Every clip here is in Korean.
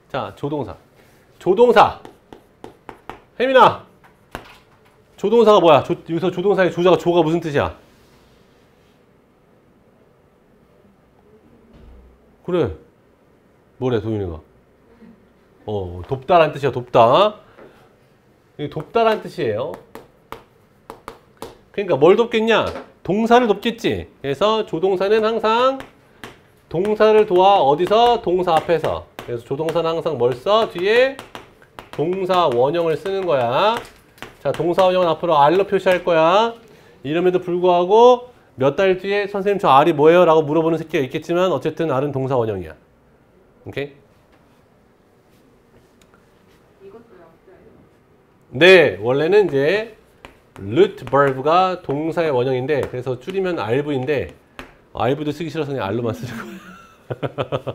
자, 조동사. 조동사. 혜민아. 조동사가 뭐야? 여기서 조동사의 조가 무슨 뜻이야? 그래. 뭐래, 도윤이가? 돕다라는 뜻이야, 돕다. 이게 돕다라는 뜻이에요. 그러니까 뭘 돕겠냐? 동사를 돕겠지. 그래서 조동사는 항상 동사를 도와 어디서? 동사 앞에서. 그래서 조동사는 항상 뭘 써? 뒤에 동사 원형을 쓰는 거야. 자, 동사 원형은 앞으로 R로 표시할 거야. 이름에도 불구하고 몇 달 뒤에 선생님 저 R이 뭐예요? 라고 물어보는 새끼가 있겠지만 어쨌든 R은 동사 원형이야. 오케이? 네, 원래는 이제 root verb가 동사의 원형인데 그래서 줄이면 RV인데 RV도 쓰기 싫어서 그냥 R로만 쓰는 거야.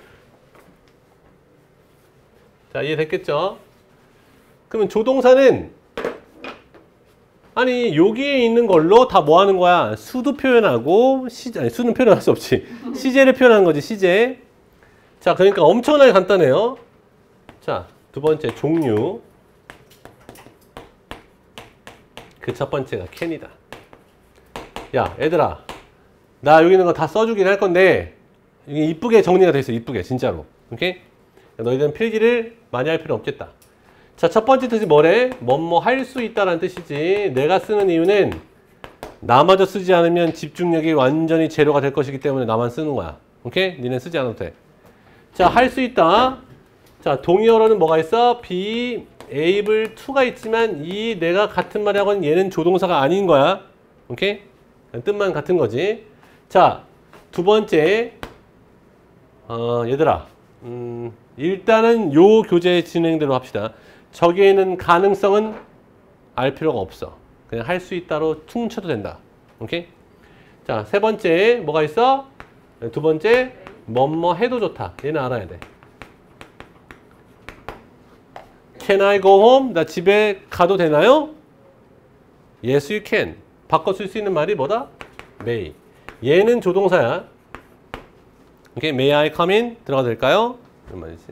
자, 이해됐겠죠? 그러면 조동사는 아니 여기에 있는 걸로 다 뭐 하는 거야? 수도 표현하고 수는 표현할 수 없지. 시제를 표현하는 거지, 시제. 자, 그러니까 엄청나게 간단해요. 자, 두 번째 종류. 그 첫 번째가 can이다. 야, 얘들아. 나 여기 있는 거 다 써주긴 할 건데 이게 이쁘게 정리가 돼 있어. 이쁘게 진짜로. 오케이? 너희들은 필기를 많이 할 필요 없겠다. 자, 첫 번째 뜻이 뭐래? 뭐뭐 할 수 있다라는 뜻이지. 내가 쓰는 이유는 나마저 쓰지 않으면 집중력이 완전히 제로가 될 것이기 때문에 나만 쓰는 거야. 오케이? 니네 쓰지 않아도 돼. 자, 할 수 있다. 자, 동의어로는 뭐가 있어? be able to가 있지만 이 내가 같은 말을 하고는 얘는 조동사가 아닌 거야. 오케이? 뜻만 같은 거지. 자, 두 번째. 얘들아. 일단은 요 교재 진행대로 합시다. 저기에는 가능성은 알 필요가 없어. 그냥 할 수 있다로 퉁쳐도 된다. 오케이? 자, 세 번째 뭐가 있어? 두 번째 뭐뭐 해도 좋다. 얘는 알아야 돼. Can I go home? 나 집에 가도 되나요? Yes, you can. 바꿔 쓸 수 있는 말이 뭐다? may. 얘는 조동사야. 오케이? May I come in? 들어가도 될까요? 이런 말이지.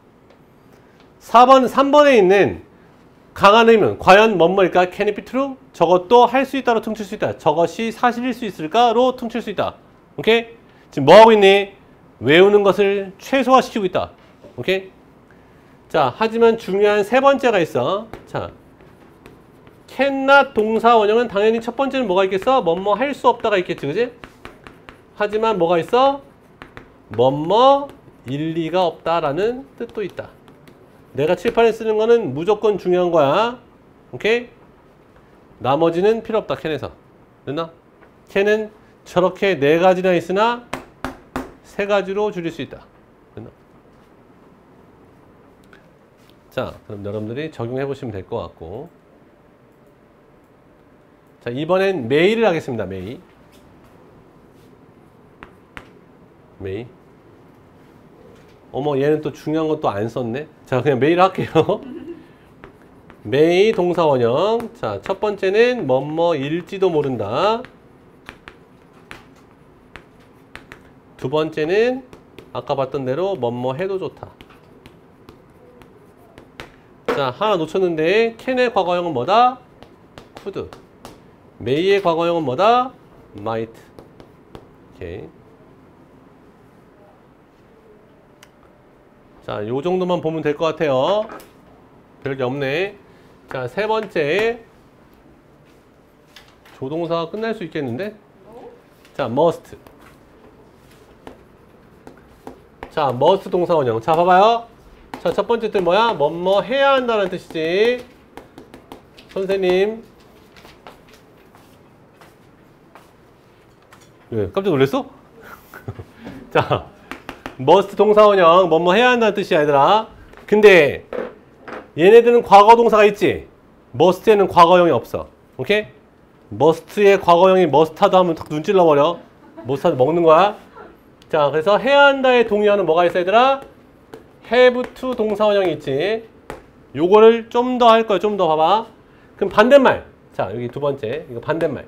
3번에 있는 강한 의문. 과연 뭐뭐일까? Can it be true? 저것도 할 수 있다로 퉁칠 수 있다. 저것이 사실일 수 있을까로 퉁칠 수 있다. 오케이? 지금 뭐 하고 있니? 외우는 것을 최소화시키고 있다. 오케이? 자, 하지만 중요한 세 번째가 있어. 자, cannot 동사 원형은 당연히 첫 번째는 뭐가 있겠어? 뭐뭐 할 수 없다가 있겠지, 그지? 하지만 뭐가 있어? 뭐뭐 일리가 없다라는 뜻도 있다. 내가 칠판에 쓰는 거는 무조건 중요한 거야. 오케이? 나머지는 필요 없다, can에서. 됐나? can은 저렇게 네 가지나 있으나 세 가지로 줄일 수 있다. 됐나? 자, 그럼 여러분들이 적용해 보시면 될 것 같고. 자, 이번엔 may를 하겠습니다. may. 어머, 얘는 또 중요한 것도 안 썼네. 자, 그냥 may를 할게요. may 동사 원형. 자, 첫 번째는 뭐뭐일지도 모른다. 두 번째는 아까 봤던 대로 뭐뭐 해도 좋다. 자, 하나 놓쳤는데 can의 과거형은 뭐다? could. may의 과거형은 뭐다? might. 오케이. 자, 요 정도만 보면 될 것 같아요. 별게 없네. 자, 세 번째. 조동사가 끝날 수 있겠는데? 자, must. 자, must 동사 원형. 자, 봐봐요. 자, 첫 번째 뜻 뭐야? 뭐뭐 해야 한다는 뜻이지. 선생님. 왜? 깜짝 놀랐어? 자, must 동사 원형. 뭐뭐 해야 한다는 뜻이야, 얘들아. 근데 얘네들은 과거 동사가 있지? must에는 과거형이 없어. 오케이? must의 과거형이 must하다 하면 딱 눈 찔러버려. must하다 먹는 거야. 자, 그래서 해야 한다의 동의어는 뭐가 있어, 얘들아? have to 동사 원형이 있지. 요거를 좀 더 할 거야. 좀 더 봐봐. 그럼 반대말. 자, 여기 두 번째. 이거 반대말.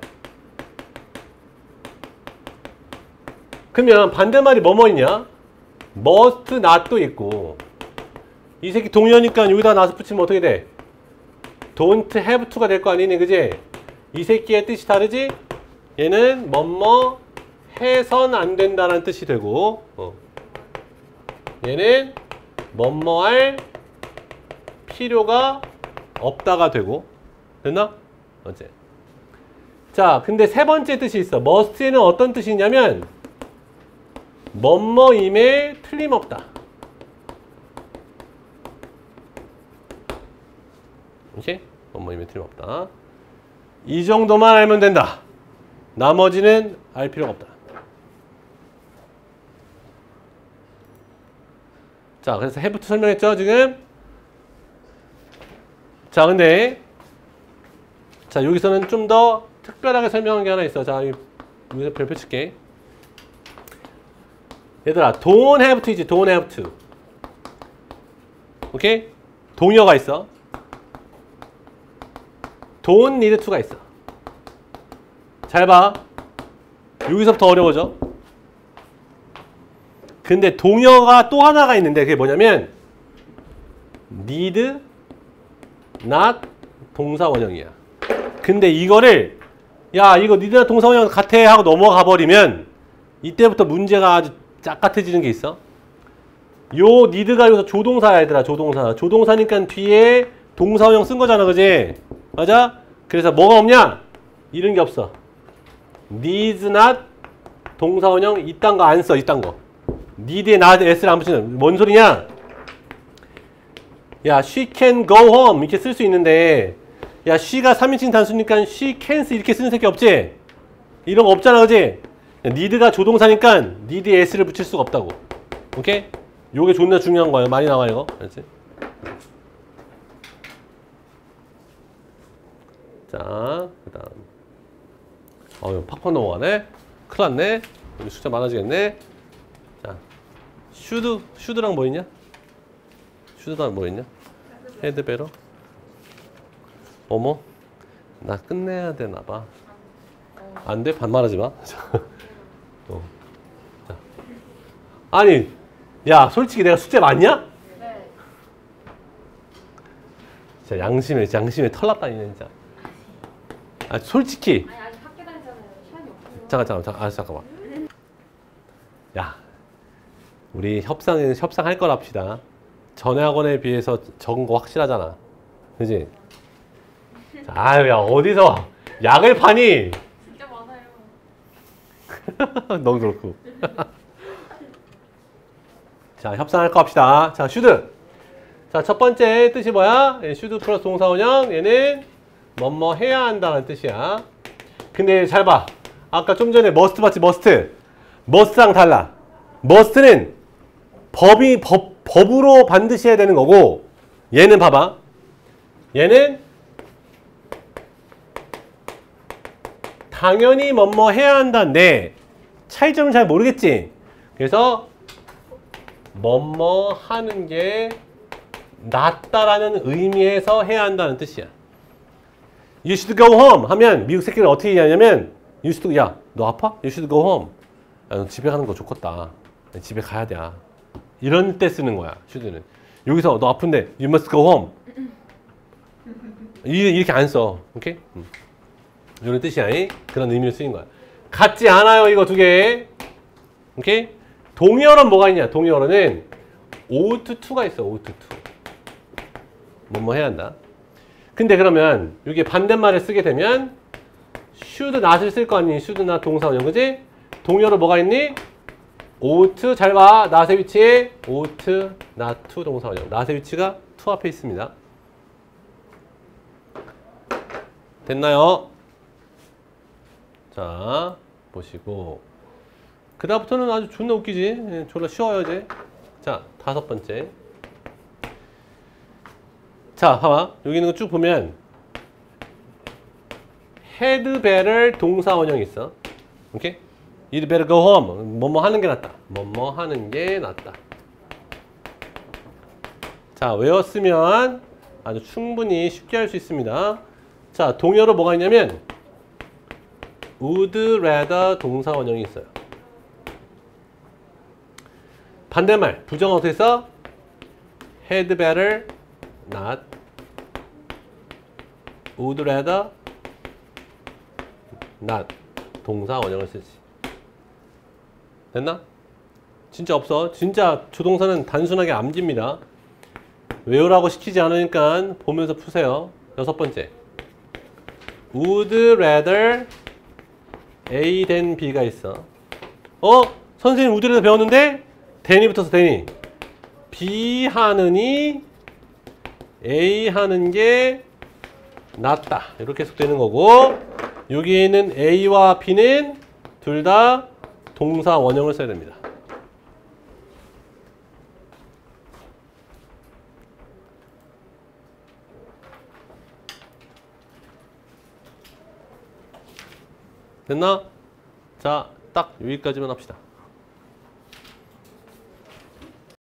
그러면 반대말이 뭐뭐 있냐? must not도 있고 이 새끼 동의어니까 여기다 나서 붙이면 어떻게 돼? don't have to가 될 거 아니니, 그지? 이 새끼의 뜻이 다르지? 얘는 뭐뭐 해선 안 된다는 뜻이 되고, 얘는 뭐뭐 할 필요가 없다가 되고, 됐나? 어째? 자, 근데 세 번째 뜻이 있어. must에는 어떤 뜻이 있냐면 뭐뭐임에 틀림없다. 오케이? 뭐뭐임에 틀림없다. 이 정도만 알면 된다. 나머지는 알 필요가 없다. 자, 그래서 have부터 설명했죠, 지금? 자, 근데 자, 여기서는 좀 더 특별하게 설명한 게 하나 있어. 자, 여기서 별표 칠게. 얘들아, don't have to이지, don't have to. 오케이? 동의어가 있어. don't need to가 있어. 잘 봐. 여기서부터 어려워져. 근데 동의어가 또 하나가 있는데 그게 뭐냐면 need, not 동사 원형이야. 근데 이거를 야 이거 need, not 동사 원형 같아 하고 넘어가 버리면 이때부터 문제가 아주 짝같아지는 게 있어. 요 need가 여기서 조동사야 얘들아. 조동사. 조동사니까 뒤에 동사 원형 쓴 거잖아. 그지? 맞아? 그래서 뭐가 없냐? 이런 게 없어. needs not 동사 원형 이딴 거 안 써. 이딴 거. need에 not s를 안 붙이는. 뭔 소리냐? 야 she can go home 이렇게 쓸 수 있는데 야 she가 3인칭 단수니까 she can's 이렇게 쓰는 새끼 없지? 이런 거 없잖아. 그지? need가 조동사니까 need에 s를 붙일 수가 없다고. 오케이? 요게 존나 중요한 거예요. 많이 나와 이거. 알지? 자, 그 다음. 팍팍 넘어가네? 큰일 났네? 우리 숫자 많아지겠네? 자, 슈드랑 뭐 있냐? 슈드랑 뭐 있냐? 헤드베러? 어머? 나 끝내야 되나봐. 안 돼? 반말하지 마. 자. 아니, 야, 솔직히 내가 숙제 맞냐? 네. 진짜 양심에 털 났다니, 진짜. 아, 솔직히. 아니 아직 학교 다니잖아요. 시간이 없어요. 잠깐만. 야, 우리 협상할 거랍시다. 전에 학원에 비해서 적은 거 확실하잖아. 그지? 아유, 야, 어디서 약을 파니? 진짜 많아요. 너무 그렇고. 자, 협상할 거 합시다. 자, 슈드. 자, 첫 번째 뜻이 뭐야? 슈드 플러스 동사 원형. 얘는 뭐뭐 해야 한다는 뜻이야. 근데 잘 봐. 아까 좀 전에 must 봤지? must랑 달라. must는 법으로 반드시 해야 되는 거고 얘는 봐봐. 얘는 당연히 뭐뭐 해야 한다인데 차이점은 잘 모르겠지? 그래서 뭐뭐 하는 게 낫다라는 의미에서 해야 한다는 뜻이야. You should go home 하면 미국 새끼를 어떻게 얘기하냐면 You should, 야, 너 아파? You should go home. 야, 너 집에 가는 거 좋겠다. 집에 가야 돼. 이런 때 쓰는 거야, should는. 여기서 너 아픈데 You must go home. 이렇게 안 써. 오케이? 이런 뜻이야. 그런 의미로 쓰인 거야. 같지 않아요, 이거 두 개. 오케이? 동의어로는 뭐가 있냐? 동의어로는 ought to가 있어. ought to. 뭐뭐 해야 한다. 근데 그러면 이게 반대말을 쓰게 되면 should not을 쓸 거 아니? should not 동사 원형. 그지? 동의어로 뭐가 있니? ought. 잘 봐. not의 위치에 ought not to 동사 원형. not의 위치가 to 앞에 있습니다. 됐나요? 자, 보시고 그 다음부터는 아주 존나 웃기지. 졸라 쉬워요 이제. 자, 다섯 번째. 자, 봐봐. 여기 있는 거 쭉 보면 had better 동사 원형이 있어. 오케이? You'd better go home. 뭐뭐 하는 게 낫다. 뭐뭐 하는 게 낫다. 자, 외웠으면 아주 충분히 쉽게 할 수 있습니다. 자, 동의어로 뭐가 있냐면 would rather 동사 원형이 있어요. 반대말, 부정어 어떻게 써? had better not, would rather not. 동사 원형을 쓰지. 됐나? 진짜 없어. 진짜 조동사는 단순하게 암기입니다. 외우라고 시키지 않으니까 보면서 푸세요. 6번째. would rather A than B가 있어. 선생님 would rather 배웠는데 than이 붙어서 than이. B 하느니 A 하는 게 낫다. 이렇게 해석되는 거고, 여기에 있는 A와 B는 둘 다 동사 원형을 써야 됩니다. 됐나? 자, 딱 여기까지만 합시다.